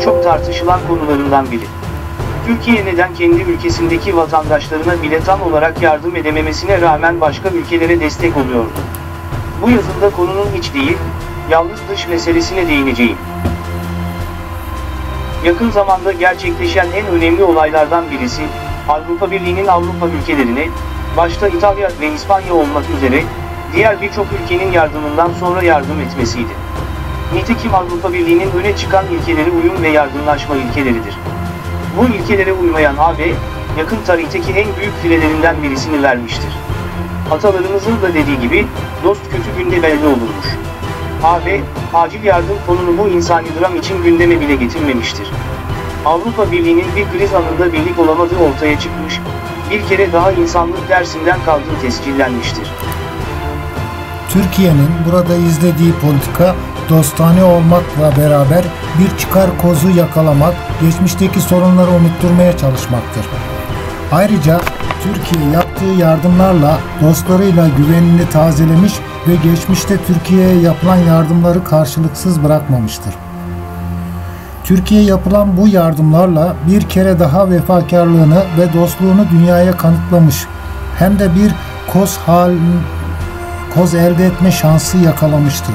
çok tartışılan konularından biri. Türkiye neden kendi ülkesindeki vatandaşlarına bile tam olarak yardım edememesine rağmen başka ülkelere destek oluyordu? Bu yazımda konunun iç değil, yalnız dış meselesine değineceğim. Yakın zamanda gerçekleşen en önemli olaylardan birisi, Avrupa Birliği'nin Avrupa ülkelerine, başta İtalya ve İspanya olmak üzere, diğer birçok ülkenin yardımından sonra yardım etmesiydi. Nitekim Avrupa Birliği'nin öne çıkan ilkeleri uyum ve yardımlaşma ilkeleridir. Bu ilkelere uymayan AB, yakın tarihteki en büyük filelerinden birisini vermiştir. Atalarımızın da dediği gibi, dost kötü günde belli olurmuş. AB, acil yardım konunu bu insani dram için gündeme bile getirmemiştir. Avrupa Birliği'nin bir kriz anında birlik olamadığı ortaya çıkmış, bir kere daha insanlık dersinden kaldığı tescillenmiştir. Türkiye'nin burada izlediği politika, dostane olmakla beraber bir çıkar kozu yakalamak, geçmişteki sorunları unutturmaya çalışmaktır. Ayrıca Türkiye yaptığı yardımlarla dostlarıyla güvenini tazelemiş ve geçmişte Türkiye'ye yapılan yardımları karşılıksız bırakmamıştır. Türkiye yapılan bu yardımlarla bir kere daha vefakarlığını ve dostluğunu dünyaya kanıtlamış, hem de bir koz elde etme şansı yakalamıştır.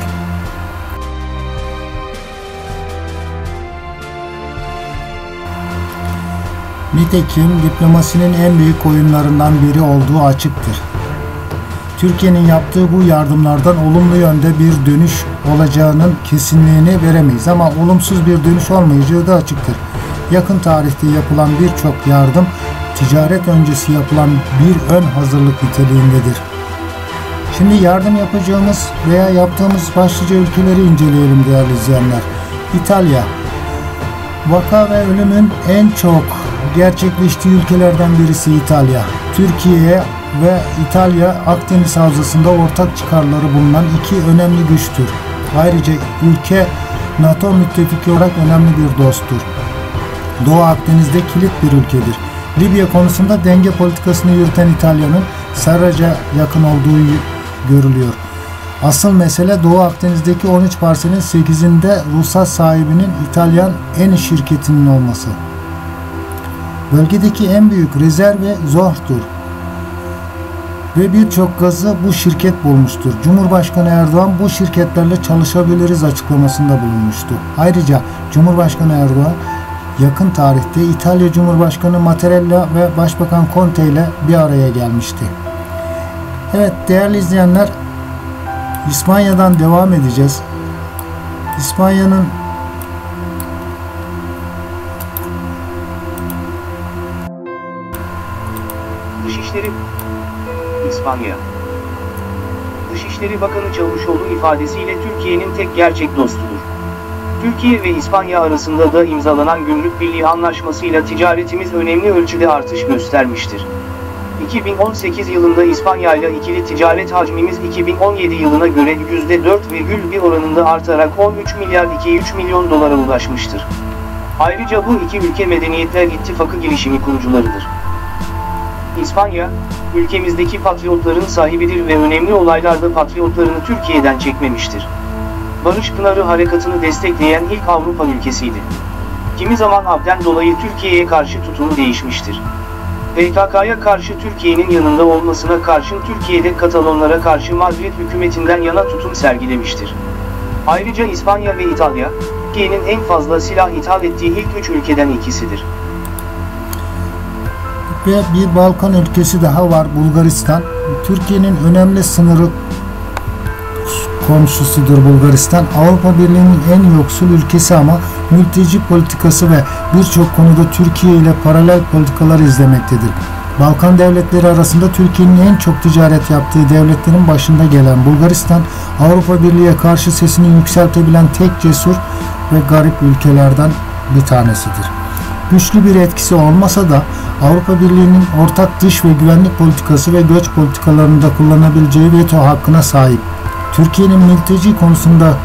Nitekim diplomasinin en büyük oyunlarından biri olduğu açıktır. Türkiye'nin yaptığı bu yardımlardan olumlu yönde bir dönüş olacağının kesinliğini veremeyiz ama olumsuz bir dönüş olmayacağı da açıktır. Yakın tarihte yapılan birçok yardım, ticaret öncesi yapılan bir ön hazırlık niteliğindedir. Şimdi yardım yapacağımız veya yaptığımız başlıca ülkeleri inceleyelim değerli izleyenler. İtalya, vaka ve ölümün en çok gerçekleştiği ülkelerden birisi İtalya. Türkiye ve İtalya, Akdeniz Havzası'nda ortak çıkarları bulunan iki önemli güçtür. Ayrıca ülke NATO müttefiki olarak önemli bir dosttur. Doğu Akdeniz'de kilit bir ülkedir. Libya konusunda denge politikasını yürüten İtalya'nın Sarrac'a yakın olduğu görülüyor. Asıl mesele Doğu Akdeniz'deki 13 parselin 8'inde ruhsat sahibinin İtalyan Eni şirketinin olması. Bölgedeki en büyük rezervi Zohr'tur ve birçok gazı bu şirket bulmuştur. Cumhurbaşkanı Erdoğan bu şirketlerle çalışabiliriz açıklamasında bulunmuştu. Ayrıca Cumhurbaşkanı Erdoğan yakın tarihte İtalya Cumhurbaşkanı Mattarella ve Başbakan Conte ile bir araya gelmişti. Evet değerli izleyenler, İspanya'dan devam edeceğiz. İspanya'nın Dışişleri İspanya Dışişleri Bakanı Çavuşoğlu ifadesiyle Türkiye'nin tek gerçek dostudur. Türkiye ve İspanya arasında da imzalanan Gümrük Birliği Anlaşması'yla ticaretimiz önemli ölçüde artış göstermiştir. 2018 yılında İspanya ile ikili ticaret hacmimiz 2017 yılına göre %4,1 oranında artarak 13 milyar 203 milyon dolara ulaşmıştır. Ayrıca bu iki ülke Medeniyetler İttifakı girişimi kurucularıdır. İspanya, ülkemizdeki patriotların sahibidir ve önemli olaylarda patriotlarını Türkiye'den çekmemiştir. Barış Pınarı harekatını destekleyen ilk Avrupa ülkesiydi. Kimi zaman abden dolayı Türkiye'ye karşı tutumu değişmiştir. PKK'ya karşı Türkiye'nin yanında olmasına karşın Türkiye'de Katalonlara karşı Madrid hükümetinden yana tutum sergilemiştir. Ayrıca İspanya ve İtalya, Türkiye'nin en fazla silah ithal ettiği ilk 3 ülkeden ikisidir. Ve bir Balkan ülkesi daha var, Bulgaristan. Türkiye'nin önemli sınırı komşusudur Bulgaristan. Avrupa Birliği'nin en yoksul ülkesi ama mülteci politikası ve birçok konuda Türkiye ile paralel politikalar izlemektedir. Balkan devletleri arasında Türkiye'nin en çok ticaret yaptığı devletlerin başında gelen Bulgaristan, Avrupa Birliği'ne karşı sesini yükseltebilen tek cesur ve garip ülkelerden bir tanesidir. Güçlü bir etkisi olmasa da Avrupa Birliği'nin ortak dış ve güvenlik politikası ve göç politikalarında kullanabileceği veto hakkına sahip. Türkiye'nin mülteci konusunda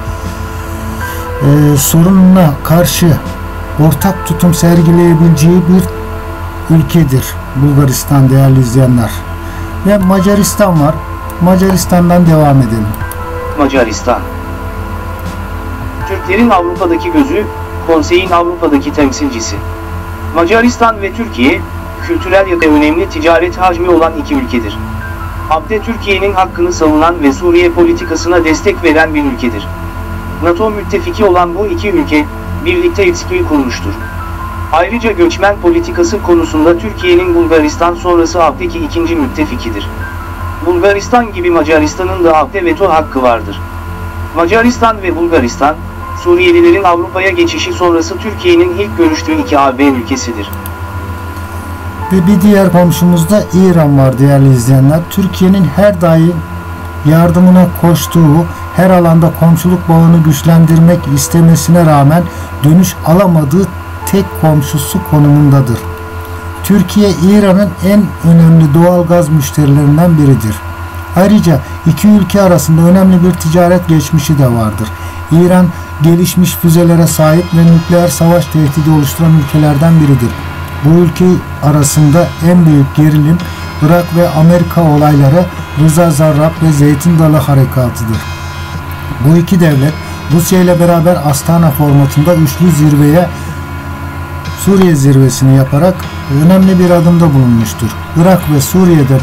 sorununa karşı ortak tutum sergileyebileceği bir ülkedir Bulgaristan değerli izleyenler. Ve Macaristan var. Macaristan'dan devam edelim. Macaristan. Türklerin Avrupa'daki gözü, Konseyi'nin Avrupa'daki temsilcisi. Macaristan ve Türkiye, kültürel ya da önemli ticaret hacmi olan iki ülkedir. ABD Türkiye'nin hakkını savunan ve Suriye politikasına destek veren bir ülkedir. NATO müttefiki olan bu iki ülke, birlikte ilişki kurmuştur. Ayrıca göçmen politikası konusunda Türkiye'nin Bulgaristan sonrası ABD'deki ikinci müttefikidir. Bulgaristan gibi Macaristan'ın da ABD veto hakkı vardır. Macaristan ve Bulgaristan, Suriyelilerin Avrupa'ya geçişi sonrası Türkiye'nin ilk görüştüğü iki AB ülkesidir. Ve bir diğer komşumuz da İran var değerli izleyenler. Türkiye'nin her daim yardımına koştuğu, her alanda komşuluk bağını güçlendirmek istemesine rağmen dönüş alamadığı tek komşusu konumundadır. Türkiye, İran'ın en önemli doğal gaz müşterilerinden biridir. Ayrıca iki ülke arasında önemli bir ticaret geçmişi de vardır. İran, gelişmiş füzelere sahip ve nükleer savaş tehdidi oluşturan ülkelerden biridir. Bu ülke arasında en büyük gerilim, Irak ve Amerika olayları, Rıza Zarrab ve Zeytin Dalı Harekatı'dır. Bu iki devlet, Rusya ile beraber Astana formatında üçlü zirveye Suriye zirvesini yaparak önemli bir adımda bulunmuştur. Irak ve Suriye'de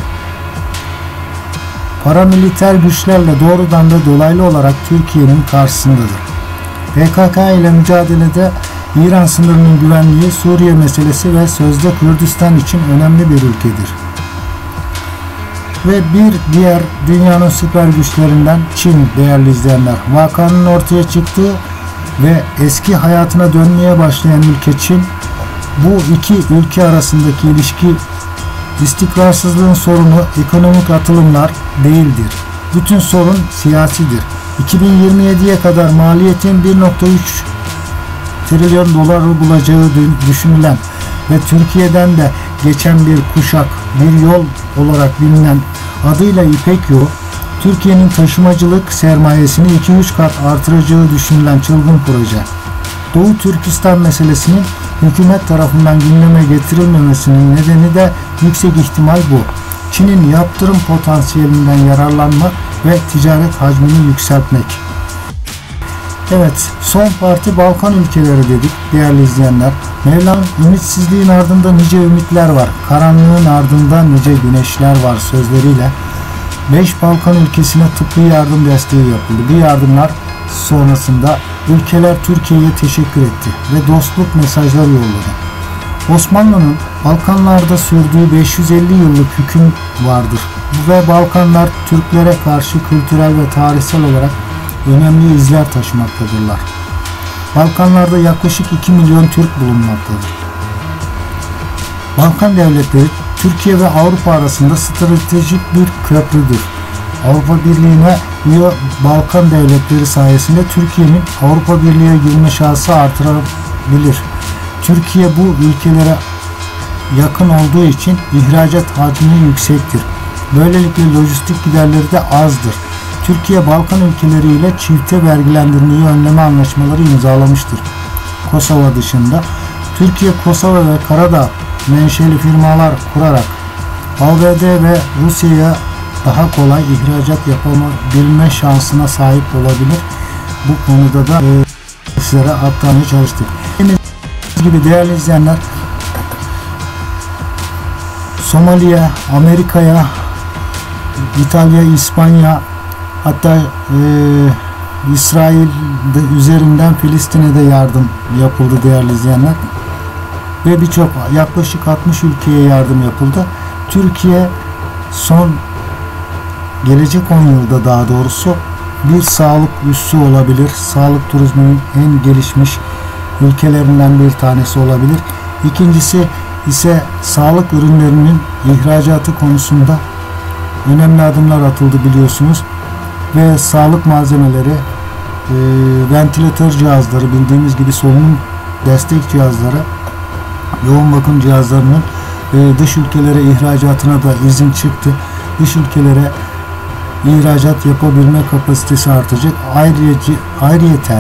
paramiliter güçlerle doğrudan ve dolaylı olarak Türkiye'nin karşısındadır. PKK ile mücadelede İran sınırının güvenliği, Suriye meselesi ve sözde Kürdistan için önemli bir ülkedir. Ve bir diğer dünyanın süper güçlerinden Çin değerli izleyenler. Vakanın ortaya çıktığı ve eski hayatına dönmeye başlayan ülke Çin, bu iki ülke arasındaki ilişki istikrarsızlığın sorunu ekonomik atılımlar değildir. Bütün sorun siyasidir. 2027'ye kadar maliyetin 1,3 trilyon doları bulacağı düşünülen ve Türkiye'den de geçen bir kuşak, bir yol olarak bilinen adıyla İpek Yolu, Türkiye'nin taşımacılık sermayesini 2-3 kat artıracağı düşünülen çılgın proje. Doğu Türkistan meselesinin hükümet tarafından gündeme getirilmemesinin nedeni de yüksek ihtimal bu. Çin'in yaptırım potansiyelinden yararlanmak ve ticaret hacmini yükseltmek. Evet, son parti Balkan ülkeleri dedik değerli izleyenler. Mevla'nın ümitsizliğin ardında nice ümitler var, karanlığın ardında nice güneşler var sözleriyle 5 Balkan ülkesine tıbbi yardım desteği yapıldı. Bu yardımlar sonrasında ülkeler Türkiye'ye teşekkür etti ve dostluk mesajları yolladı. Osmanlı'nın Balkanlarda sürdüğü 550 yıllık hüküm vardır ve Balkanlar Türklere karşı kültürel ve tarihsel olarak önemli izler taşımaktadırlar. Balkanlarda yaklaşık 2 milyon Türk bulunmaktadır. Balkan devletleri Türkiye ve Avrupa arasında stratejik bir köprüdür. Avrupa Birliği'ne üye Balkan devletleri sayesinde Türkiye'nin Avrupa Birliği'ne girme şansı artırabilir. Türkiye bu ülkelere yakın olduğu için ihracat hacmi yüksektir. Böylelikle lojistik giderleri de azdır. Türkiye Balkan ülkeleriyle çifte vergilendirmeyi önleme anlaşmaları imzalamıştır. Kosova dışında Türkiye, Kosova ve Karadağ menşeli firmalar kurarak ABD ve Rusya'ya daha kolay ihracat yapabilme şansına sahip olabilir. Bu konuda da sizlere aktarmaya çalıştık. Dediğimiz gibi değerli izleyenler, Somali'ye, Amerika'ya, İtalya, İspanya, hatta İsrail üzerinden Filistin'e de yardım yapıldı değerli izleyenler. Ve birçok yaklaşık 60 ülkeye yardım yapıldı. Türkiye gelecek 10 yılda daha doğrusu bir sağlık üssü olabilir. Sağlık turizminin en gelişmiş ülkelerinden bir tanesi olabilir. İkincisi ise sağlık ürünlerinin ihracatı konusunda önemli adımlar atıldı biliyorsunuz. Ve sağlık malzemeleri, ventilatör cihazları, bildiğimiz gibi solunum destek cihazları, yoğun bakım cihazlarının dış ülkelere ihracatına da izin çıktı. Dış ülkelere ihracat yapabilme kapasitesi artacak. Ayrıyeten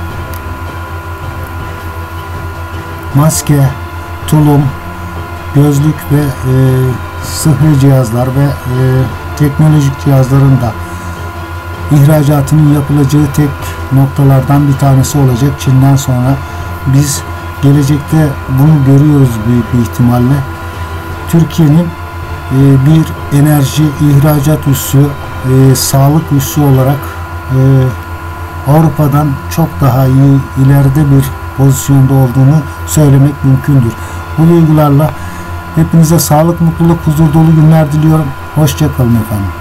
maske, tulum, gözlük ve sıhhi cihazlar ve teknolojik cihazların da ihracatının yapılacağı tek noktalardan bir tanesi olacak. Çin'den sonra biz gelecekte bunu görüyoruz büyük bir ihtimalle. Türkiye'nin bir enerji ihracat üssü, sağlık üssü olarak Avrupa'dan çok daha iyi, ileride bir pozisyonda olduğunu söylemek mümkündür. Bu duygularla hepinize sağlık, mutluluk, huzur dolu günler diliyorum. Hoşça kalın efendim.